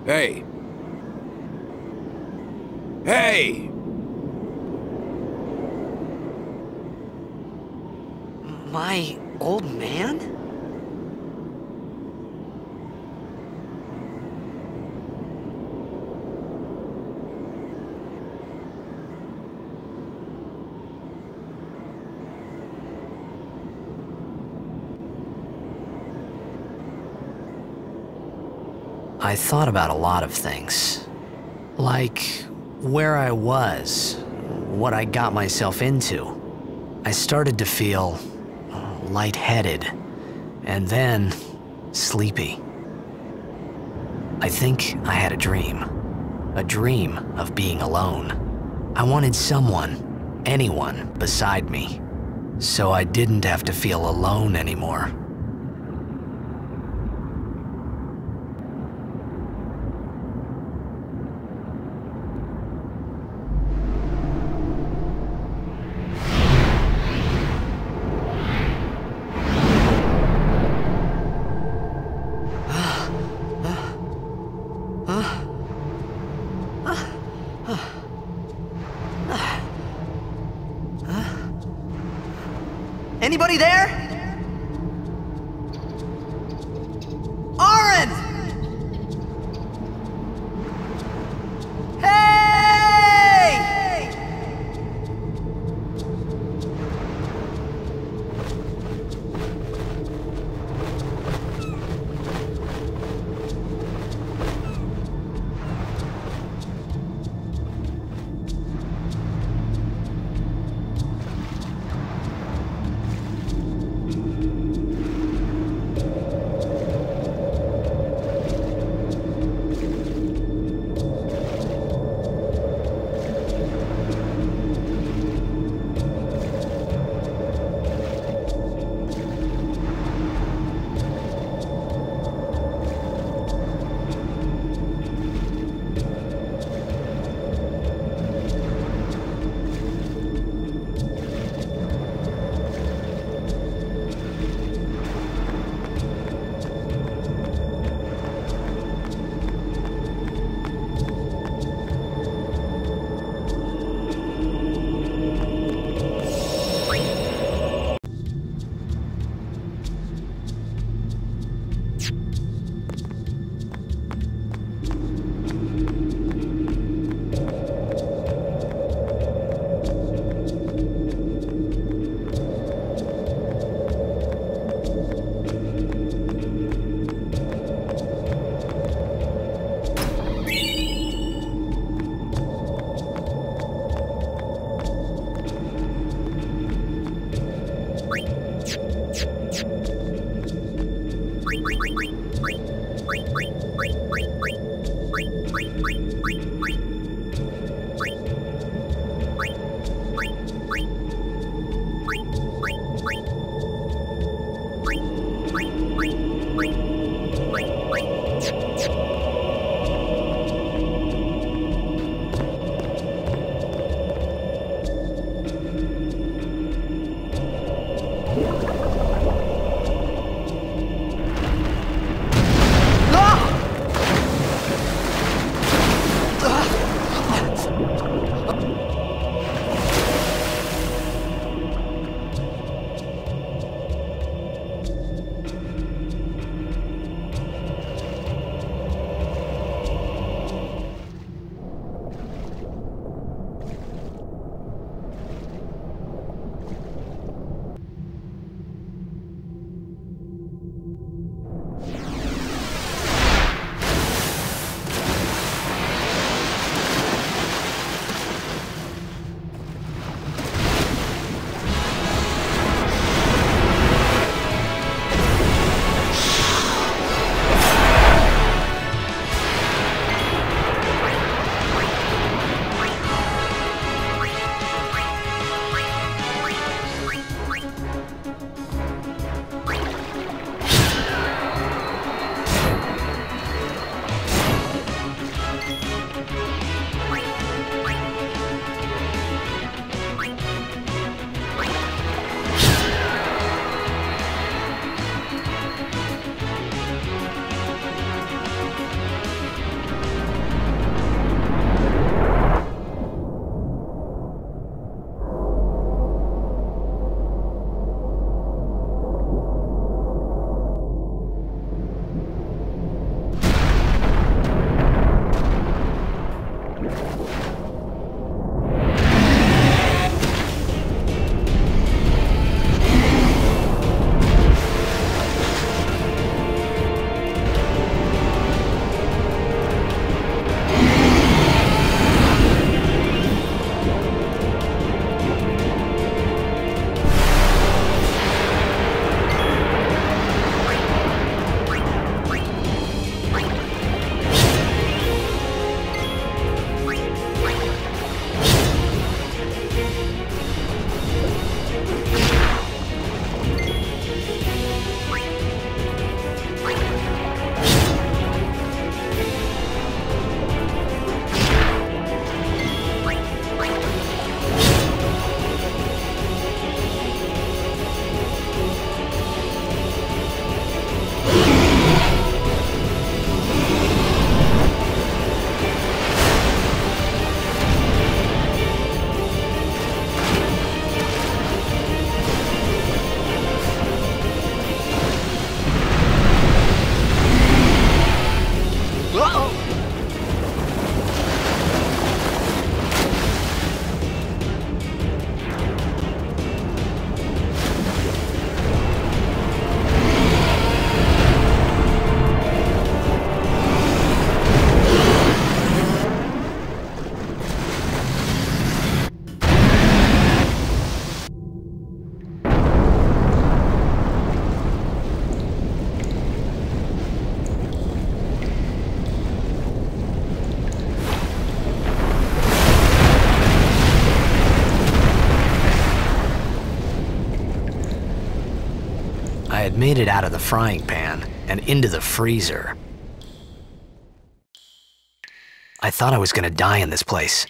Hey! Hey! My old man? I thought about a lot of things. Like where I was, what I got myself into. I started to feel lightheaded, and then sleepy. I think I had a dream of being alone. I wanted someone, anyone beside me, so I didn't have to feel alone anymore. Anybody there? Aaron! Hey! I had made it out of the frying pan and into the freezer. I thought I was gonna die in this place.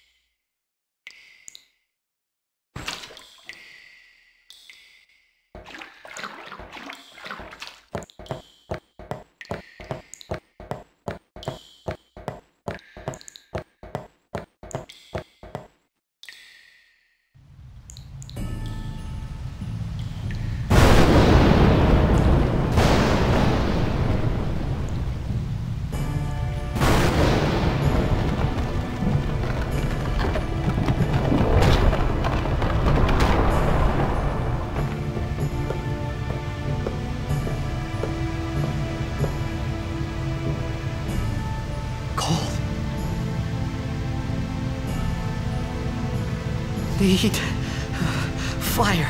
Need fire.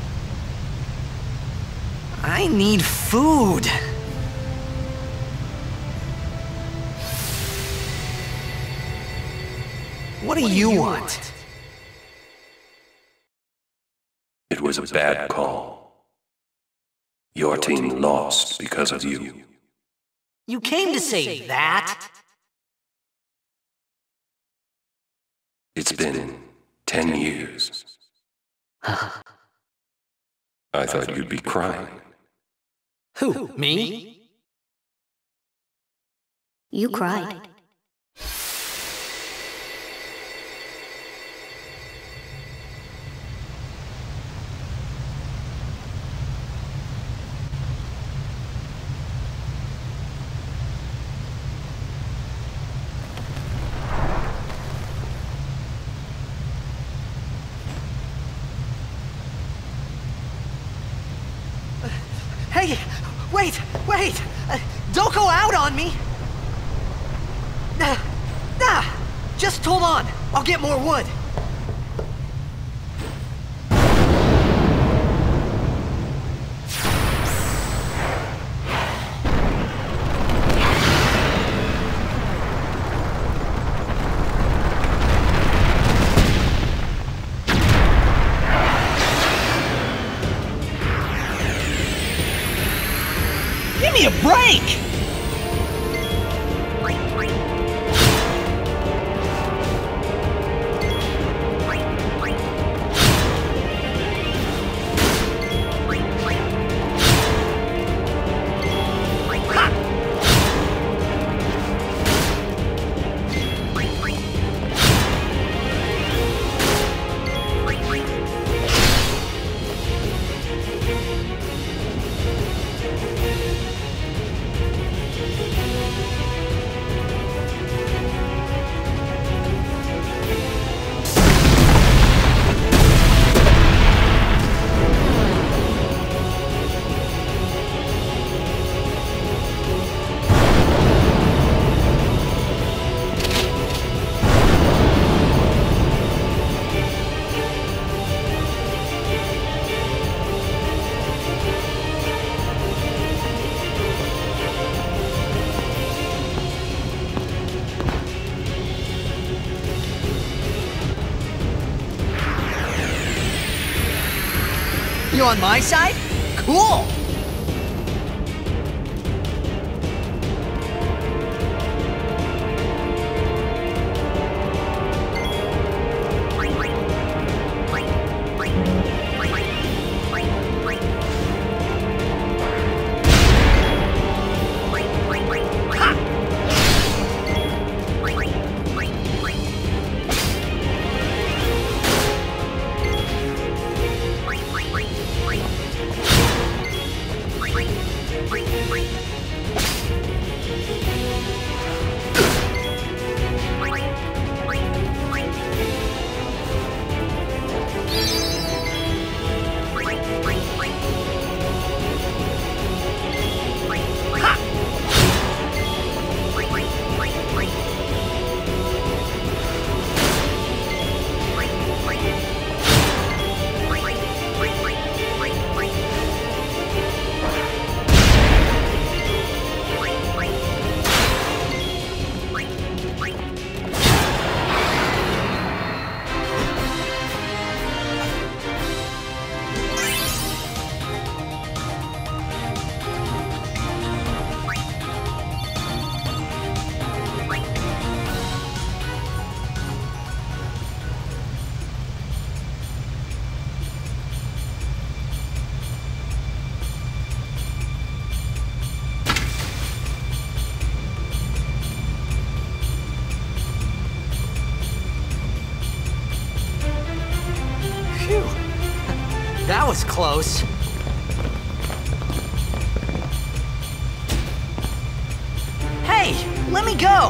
I need food. What do you want? It was a bad call. Your team lost because of you. You came to say that? It's been 10 years. I thought you'd be crying. Who, me? You cried. Hey, wait! Don't go out on me! Just hold on. I'll get more wood. Give me a break! You on my side? Cool! That was close. Hey, let me go!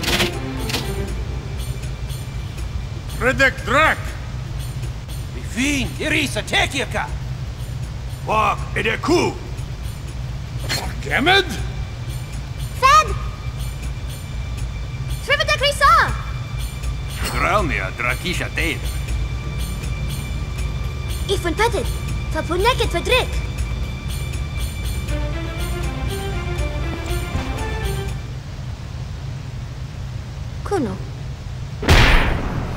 Redek Drak! Vin, Irisa, Tekiaka! Wak, Edeku! Kemed? Fed! Trivida Krisa! Dralmia, Drakisha Dave. Ifun Petit, Fapuneket Fedrik! Kuno.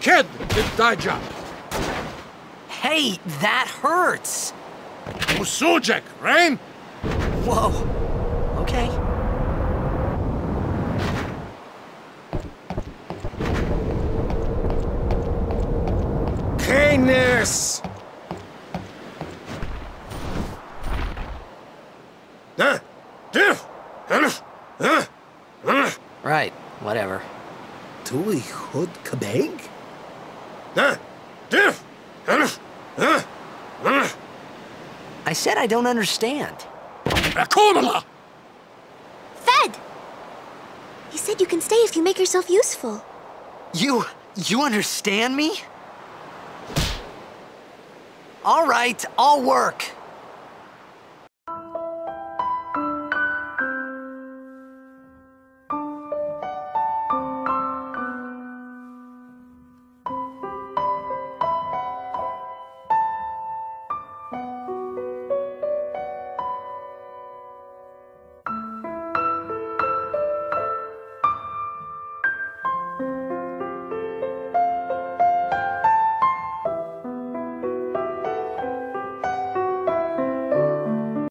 kid did die job. Hey, that hurts! Usujek, Rain? Whoa. Okay. Kindness! Right, whatever. Tui Hood Kabeg? I said I don't understand. Fed! He said you can stay if you make yourself useful. You understand me? All right, I'll work.